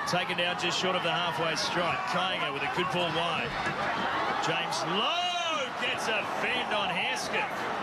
Taken down just short of the halfway stripe. Kainga with a good ball wide. James Lowe gets a fend on Hesketh.